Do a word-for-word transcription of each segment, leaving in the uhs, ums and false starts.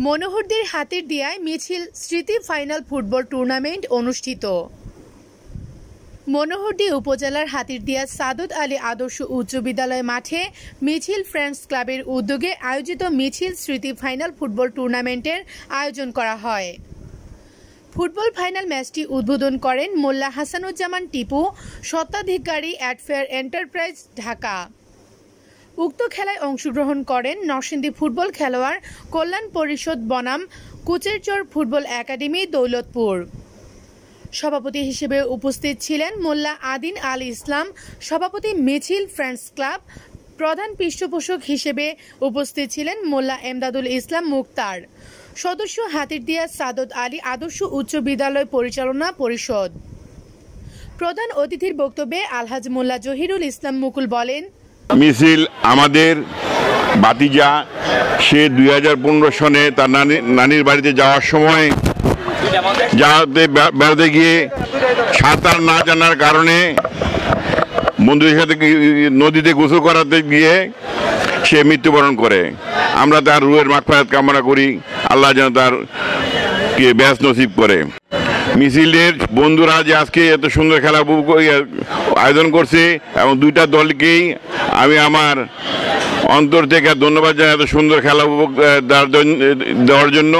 মনোহরদীর হাতির দিয়ায় মিছিল স্মৃতি ফাইনাল ফুটবল টুর্নামেন্ট অনুষ্ঠিত। মনোহরদী উপজেলার হাতিরদিয়া সাদত আলী আদর্শ উচ্চ বিদ্যালয় মাঠে মিছিল ফ্রেন্ডস ক্লাবের উদ্যোগে আয়োজিত মিছিল স্মৃতি ফাইনাল ফুটবল টুর্নামেন্টের আয়োজন করা হয়। ফুটবল ফাইনাল ম্যাচটি উদ্বোধন করেন মোল্লা হাসানুজ্জামান টিপু, স্বত্বাধিকারী অ্যাডফেয়ার এন্টারপ্রাইজ, ঢাকা। উক্ত খেলায় অংশগ্রহণ করেন নরসিংদী ফুটবল খেলোয়াড় কল্যাণ পরিষদ বনাম কুচেরচর ফুটবল একাডেমি, দৌলতপুর। সভাপতি হিসেবে উপস্থিত ছিলেন মোল্লা আদিন আল ইসলাম, সভাপতি মিছিল ফ্রেন্ডস ক্লাব। প্রধান পৃষ্ঠপোষক হিসেবে উপস্থিত ছিলেন মোল্লা এমদাদুল ইসলাম মুক্তার, সদস্য হাতিরদিয়া সাদত আলী আদর্শ উচ্চ বিদ্যালয় পরিচালনা পরিষদ। প্রধান অতিথির বক্তব্যে আলহাজ মোল্লা জহিরুল ইসলাম মুকুল বলেন, মিছিল আমাদের বাতিজা সে দুই হাজার পনেরো সনে তার নানি নানির বাড়িতে যাওয়ার সময় যাতে বেড়াতে গিয়ে সাঁতার না জানার কারণে বন্ধুদের সাথে নদীতে গোসল করাতে গিয়ে সে মৃত্যুবরণ করে। আমরা তার রুহের মাগফিরাত কামনা করি, আল্লাহ যেন তার কে ব্যাস নসিব করে। মিছিলের বন্ধুরা যে আজকে এত সুন্দর খেলা আয়োজন করছে এবং দুইটা দলকেই আমি আমার অন্তর থেকে ধন্যবাদ জানাই এত সুন্দর খেলা উপভোগ দেওয়ার জন্য।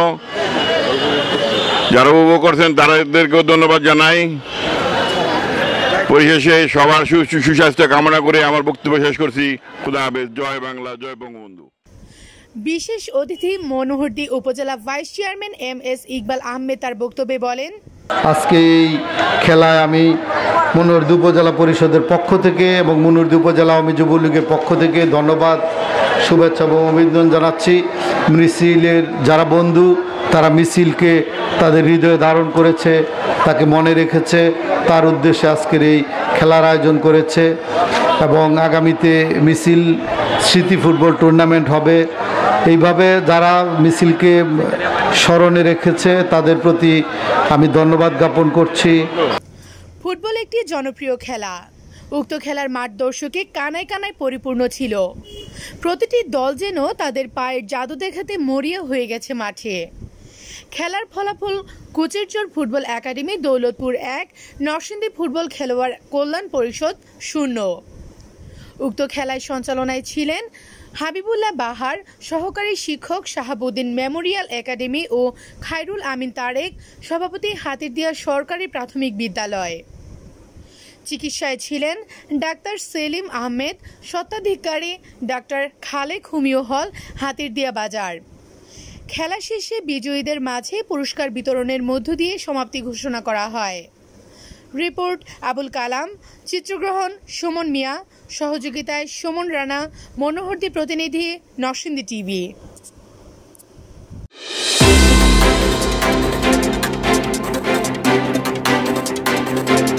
যারা উপভোগ করছেন তাদেরকেও ধন্যবাদ জানাই। পরিশেষে সবার সুস্বাস্থ্য কামনা করে আমার বক্তব্য শেষ করছি। খুদা হাফেজ। জয় বাংলা, জয় বঙ্গবন্ধু। বিশেষ অতিথি মনোহরদী উপজেলা vice chairman M S Iqbal Ahmed তার বক্তব্যে বলেন, আজকে এই খেলায় আমি মনোহরদী উপজেলা পরিষদের পক্ষ থেকে এবং মনোহরদী উপজেলা আওয়ামী যুবলীগের পক্ষ থেকে ধন্যবাদ, শুভেচ্ছা এবং অভিনন্দন জানাচ্ছি। মিছিলের যারা বন্ধু তারা মিছিলকে তাদের হৃদয়ে ধারণ করেছে, তাকে মনে রেখেছে, তার উদ্দেশ্যে আজকের এই খেলার আয়োজন করেছে এবং আগামীতে মিছিল স্মৃতি ফুটবল টুর্নামেন্ট হবে। এইভাবে যারা মিছিলকে স্মরণে রেখেছে তাদের প্রতি আমি ধন্যবাদ জ্ঞাপন করছি। ফুটবল একটি জনপ্রিয় খেলা। উক্ত খেলার মাঠ দর্শকে কানায় কানায় পরিপূর্ণ ছিল। প্রতিটি দল যেন তাদের পায়ের জাদু দেখাতে মরিয়া হয়ে গেছে মাঠে। খেলার ফলাফল কুচেরচর ফুটবল একাডেমি দৌলতপুর এক, নরসিংদী ফুটবল খেলোয়াড় কল্যাণ পরিষদ শূন্য। উক্ত খেলায় সঞ্চালনায় ছিলেন হাবিবুল্লাহ বাহার, সহকারী শিক্ষক শাহাবুদ্দিন মেমোরিয়াল একাডেমি ও খায়রুল আমিন তারেক, সভাপতি হাতিরদিয়া সরকারি প্রাথমিক বিদ্যালয়। চিকিৎসায় ছিলেন ডাক্তার সেলিম আহমেদ, স্বত্বাধিকারী ডাক্তার খালেক হুমিও হল, হাতিরদিয়া বাজার। খেলা শেষে বিজয়ীদের মাঝে পুরস্কার বিতরণের মধ্য দিয়ে সমাপ্তি ঘোষণা করা হয়। রিপোর্ট আবুল কালাম, চিত্রগ্রহণ সুমন মিয়া, সহযোগিতায় সুমন রানা, মনোহরদী প্রতিনিধি, নরসিংদী টিভি।